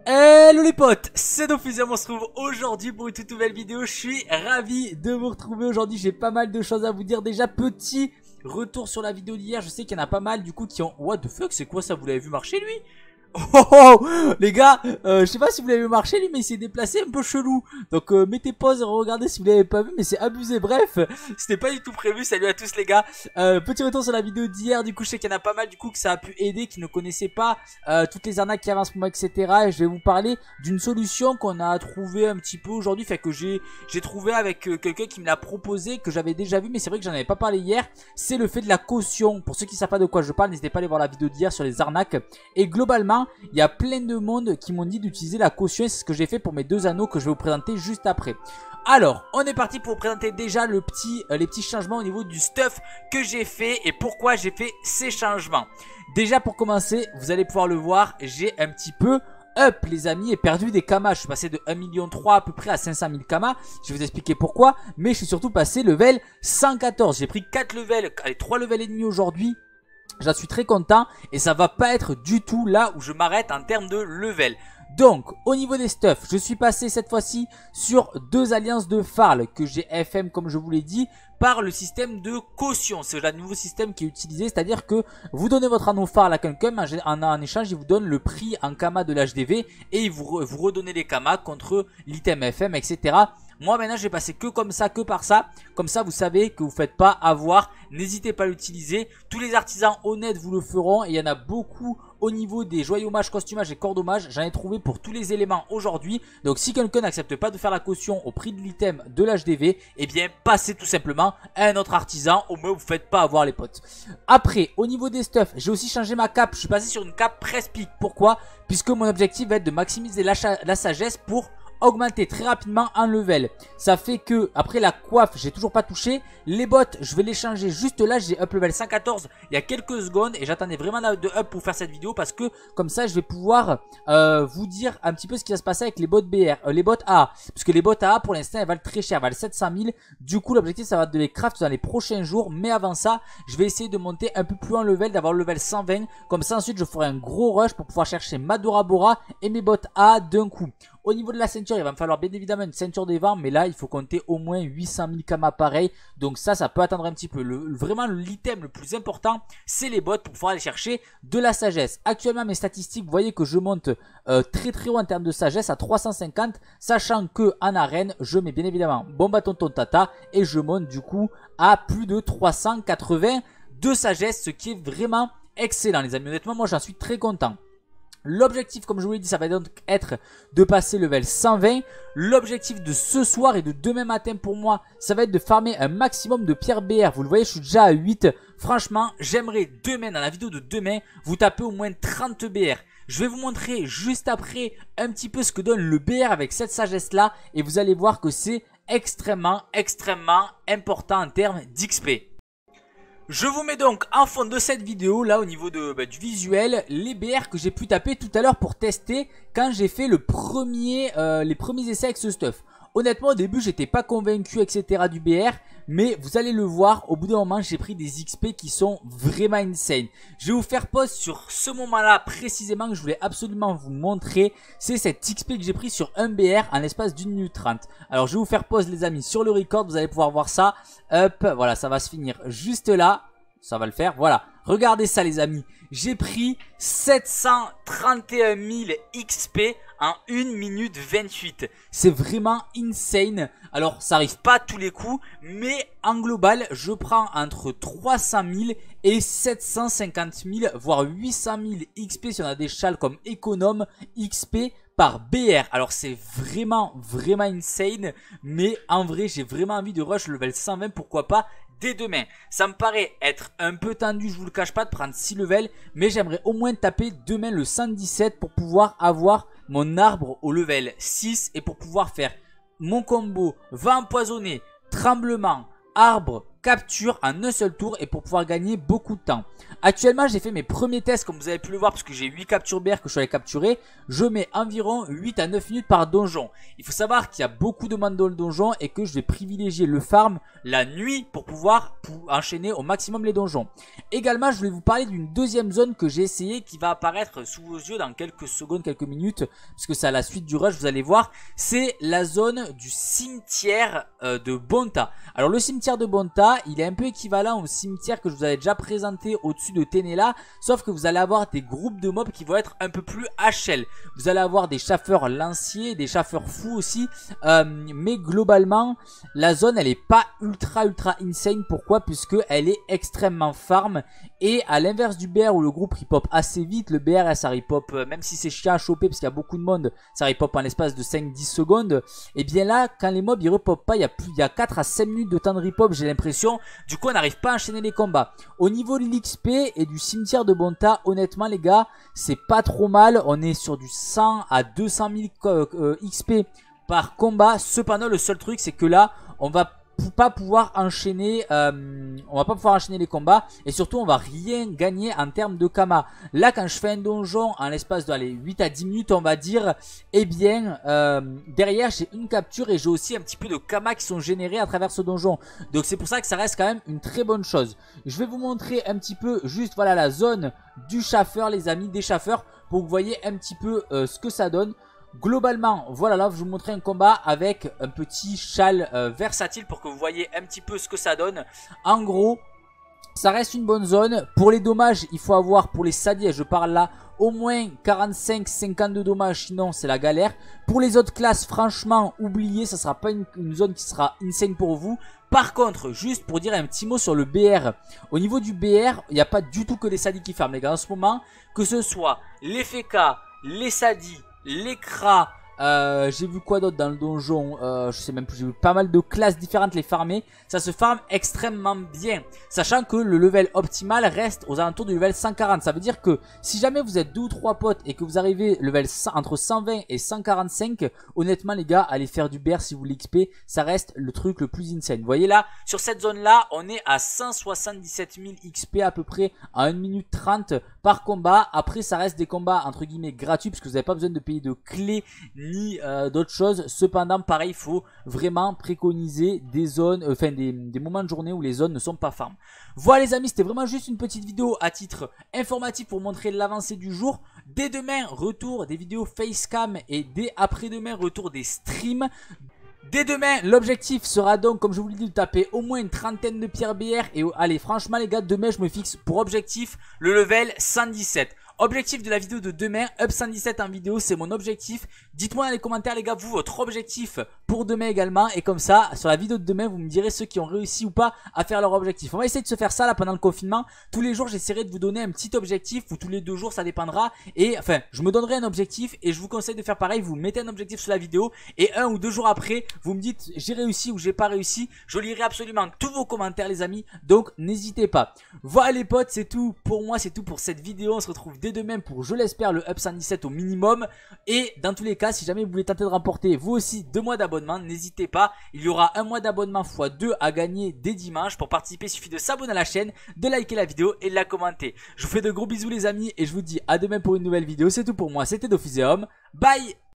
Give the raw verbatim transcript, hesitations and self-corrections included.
Hello les potes, c'est Dofusien, on se retrouve aujourd'hui pour une toute nouvelle vidéo. Je suis ravi de vous retrouver aujourd'hui, j'ai pas mal de choses à vous dire. Déjà petit retour sur la vidéo d'hier, je sais qu'il y en a pas mal du coup qui ont... What the fuck, c'est quoi ça, vous l'avez vu marcher lui? Oh, oh, oh les gars, euh, je sais pas si vous l'avez vu marcher lui, mais il s'est déplacé un peu chelou. Donc euh, mettez pause et regardez si vous l'avez pas vu, mais c'est abusé. Bref, c'était pas du tout prévu. Salut à tous les gars. euh, Petit retour sur la vidéo d'hier. Du coup je sais qu'il y en a pas mal du coup que ça a pu aider, qui ne connaissaient pas euh, toutes les arnaques qui avancent en ce moment, etc. Et je vais vous parler d'une solution qu'on a trouvé un petit peu aujourd'hui, fait que j'ai j'ai trouvé avec euh, quelqu'un qui me l'a proposé, que j'avais déjà vu, mais c'est vrai que j'en avais pas parlé hier. C'est le fait de la caution. Pour ceux qui savent pas de quoi je parle, n'hésitez pas à aller voir la vidéo d'hier sur les arnaques. Et globalement, il y a plein de monde qui m'ont dit d'utiliser la caution, et c'est ce que j'ai fait pour mes deux anneaux que je vais vous présenter juste après. Alors, on est parti pour vous présenter déjà le petit, euh, les petits changements au niveau du stuff que j'ai fait et pourquoi j'ai fait ces changements. Déjà pour commencer, vous allez pouvoir le voir, j'ai un petit peu up les amis et perdu des kamas. Je suis passé de un million trois à peu près à cinq cent mille kamas. Je vais vous expliquer pourquoi, mais je suis surtout passé level cent quatorze. J'ai pris quatre levels, allez trois levels et demi aujourd'hui. J'en suis très content et ça va pas être du tout là où je m'arrête en termes de level. Donc au niveau des stuffs, je suis passé cette fois-ci sur deux alliances de Farl que j'ai F M comme je vous l'ai dit par le système de caution. C'est le nouveau système qui est utilisé, c'est-à-dire que vous donnez votre anneau Farl à quelqu'un, en, en échange il vous donne le prix en Kama de l'H D V et il vous, re, vous redonnez les Kama contre l'item F M, et cetera. Moi maintenant je vais passer que comme ça, que par ça. Comme ça vous savez que vous ne faites pas avoir. N'hésitez pas à l'utiliser. Tous les artisans honnêtes vous le feront. Et il y en a beaucoup au niveau des joyaumages, costumages et cordomages. J'en ai trouvé pour tous les éléments aujourd'hui. Donc si quelqu'un n'accepte pas de faire la caution au prix de l'item de l'H D V, eh bien passez tout simplement à un autre artisan. Au moins vous ne faites pas avoir les potes. Après au niveau des stuffs, j'ai aussi changé ma cape. Je suis passé sur une cape Presse-Pique. Pourquoi? Puisque mon objectif va être de maximiser la, la sagesse pour augmenter très rapidement en level. Ça fait que après la coiffe j'ai toujours pas touché. Les bottes je vais les changer juste là. J'ai up level cent quatorze il y a quelques secondes et j'attendais vraiment de up pour faire cette vidéo, parce que comme ça je vais pouvoir euh, vous dire un petit peu ce qui va se passer avec les bottes B R, euh, les bottes A A, parce que les bottes A A pour l'instant elles valent très cher, elles valent sept cent mille. Du coup l'objectif ça va être de les craft dans les prochains jours, mais avant ça je vais essayer de monter un peu plus en level, d'avoir le level cent vingt. Comme ça ensuite je ferai un gros rush pour pouvoir chercher ma Dora Bora et mes bottes A A d'un coup. Au niveau de la ceinture, il va me falloir bien évidemment une ceinture des vents, mais là il faut compter au moins huit cent mille kamas pareil. Donc ça, ça peut attendre un petit peu. Le, vraiment l'item le plus important, c'est les bottes pour pouvoir aller chercher de la sagesse. Actuellement mes statistiques, vous voyez que je monte euh, très très haut en termes de sagesse à trois cent cinquante, sachant que en arène, je mets bien évidemment bon bâton ton tata et je monte du coup à plus de trois cent quatre-vingts de sagesse, ce qui est vraiment excellent les amis. Honnêtement, moi j'en suis très content. L'objectif, comme je vous l'ai dit, ça va donc être de passer level cent vingt. L'objectif de ce soir et de demain matin pour moi, ça va être de farmer un maximum de pierres B R. Vous le voyez, je suis déjà à huit. Franchement, j'aimerais demain, dans la vidéo de demain, vous taper au moins trente B R. Je vais vous montrer juste après un petit peu ce que donne le B R avec cette sagesse-là. Et vous allez voir que c'est extrêmement, extrêmement important en termes d'X P. Je vous mets donc en fond de cette vidéo, là au niveau de, bah, du visuel, les B R que j'ai pu taper tout à l'heure pour tester quand j'ai fait le premier, euh, les premiers essais avec ce stuff. Honnêtement au début j'étais pas convaincu etc du B R, mais vous allez le voir, au bout d'un moment j'ai pris des X P qui sont vraiment insane. Je vais vous faire pause sur ce moment là précisément que je voulais absolument vous montrer. C'est cette X P que j'ai pris sur un B R en l'espace d'une minute trente. Alors je vais vous faire pause les amis sur le record, vous allez pouvoir voir ça. Hop, voilà, ça va se finir juste là. Ça va le faire, voilà. Regardez ça les amis. J'ai pris sept cent trente et un mille X P en une minute vingt-huit. C'est vraiment insane. Alors ça arrive pas à tous les coups, mais en global je prends entre trois cent mille et sept cent cinquante mille, voire huit cent mille X P si on a des châles comme économe X P par B R. Alors c'est vraiment vraiment insane, mais en vrai j'ai vraiment envie de rush level cent vingt, pourquoi pas dès demain. Ça me paraît être un peu tendu, je vous le cache pas, de prendre six levels, mais j'aimerais au moins taper demain le cent dix-sept pour pouvoir avoir mon arbre au level six et pour pouvoir faire mon combo vent empoisonné, tremblement, arbre, capture en un seul tour et pour pouvoir gagner beaucoup de temps. Actuellement j'ai fait mes premiers tests comme vous avez pu le voir parce que j'ai huit captures B R que je suis allé capturer. Je mets environ huit à neuf minutes par donjon. Il faut savoir qu'il y a beaucoup de monde dans le donjon et que je vais privilégier le farm la nuit pour pouvoir pour enchaîner au maximum les donjons. Également je voulais vous parler d'une deuxième zone que j'ai essayé qui va apparaître sous vos yeux dans quelques secondes, quelques minutes parce que c'est à la suite du rush, vous allez voir. C'est la zone du cimetière euh, de Bonta. Alors le cimetière de Bonta, il est un peu équivalent au cimetière que je vous avais déjà présenté au-dessus de Tenela, sauf que vous allez avoir des groupes de mobs qui vont être un peu plus H L. Vous allez avoir des chaffeurs lanciers, des chaffeurs fous aussi, euh, mais globalement la zone elle est pas ultra ultra insane. Pourquoi? Puisque elle est extrêmement farm et à l'inverse du B R où le groupe repop assez vite, le B R ça repop euh, même si c'est chiant à choper parce qu'il y a beaucoup de monde, ça repop en l'espace de cinq dix secondes. Et bien là quand les mobs ils repopent pas, il y a plus, il y a quatre à cinq minutes de temps de repop j'ai l'impression. Du coup on n'arrive pas à enchaîner les combats. Au niveau de l'X P et du cimetière de Bonta, honnêtement les gars c'est pas trop mal. On est sur du cent à deux cent mille euh, X P par combat. Cependant le seul truc c'est que là on va pas pouvoir enchaîner euh, on va pas pouvoir enchaîner les combats et surtout on va rien gagner en termes de Kama. Là quand je fais un donjon en l'espace de allez, huit à dix minutes on va dire, eh bien euh, derrière j'ai une capture et j'ai aussi un petit peu de Kama qui sont générés à travers ce donjon, donc c'est pour ça que ça reste quand même une très bonne chose. Je vais vous montrer un petit peu juste voilà la zone du chaffeur les amis, des chaffeurs, pour que vous voyez un petit peu euh, ce que ça donne. Globalement, voilà là, je vais vous montrer un combat avec un petit châle euh, versatile pour que vous voyez un petit peu ce que ça donne. En gros, ça reste une bonne zone. Pour les dommages, il faut avoir, pour les sadiers, je parle là, au moins quarante-cinq à cinquante de dommages, sinon c'est la galère. Pour les autres classes, franchement, oubliez, ça sera pas une, une zone qui sera insane pour vous. Par contre, juste pour dire un petit mot sur le B R. Au niveau du B R, il n'y a pas du tout que des sadis qui farment les gars en ce moment. Que ce soit les F K, les sadis, les cras, euh, j'ai vu quoi d'autre dans le donjon, euh, je sais même plus, j'ai vu pas mal de classes différentes les farmer. Ça se farme extrêmement bien, sachant que le level optimal reste aux alentours du level cent quarante. Ça veut dire que si jamais vous êtes deux ou trois potes et que vous arrivez level cent, entre cent vingt et cent quarante-cinq, honnêtement les gars, allez faire du B R si vous l'X P, ça reste le truc le plus insane. Vous voyez là, sur cette zone là, on est à cent soixante-dix-sept mille X P à peu près à une minute trente par combat. Après ça reste des combats entre guillemets gratuits parce que vous n'avez pas besoin de payer de clés ni euh, d'autres choses. Cependant pareil, il faut vraiment préconiser des zones, euh, enfin des, des moments de journée où les zones ne sont pas farm. Voilà les amis, c'était vraiment juste une petite vidéo à titre informatif pour montrer l'avancée du jour. Dès demain, retour des vidéos facecam et dès après-demain, retour des streams. Dès demain, l'objectif sera donc, comme je vous l'ai dit, de taper au moins une trentaine de pierres B R. Et allez, franchement les gars, demain je me fixe pour objectif le level cent dix-sept. Objectif de la vidéo de demain, up cent dix-sept en vidéo, c'est mon objectif. Dites-moi dans les commentaires les gars, vous, votre objectif pour demain également. Et comme ça, sur la vidéo de demain, vous me direz ceux qui ont réussi ou pas à faire leur objectif. On va essayer de se faire ça là pendant le confinement. Tous les jours, j'essaierai de vous donner un petit objectif, ou tous les deux jours, ça dépendra. Et enfin, je me donnerai un objectif et je vous conseille de faire pareil. Vous mettez un objectif sur la vidéo et un ou deux jours après, vous me dites j'ai réussi ou j'ai pas réussi. Je lirai absolument tous vos commentaires les amis, donc n'hésitez pas. Voilà les potes, c'est tout pour moi, c'est tout pour cette vidéo. On se retrouve dès demain pour, je l'espère, le up cent dix-sept au minimum. Et dans tous les cas, si jamais vous voulez tenter de remporter vous aussi deux mois d'abonnement, n'hésitez pas. Il y aura un mois d'abonnement fois deux à gagner dès dimanche. Pour participer, il suffit de s'abonner à la chaîne, de liker la vidéo et de la commenter. Je vous fais de gros bisous les amis et je vous dis à demain pour une nouvelle vidéo. C'est tout pour moi, c'était Dophiseum. Bye.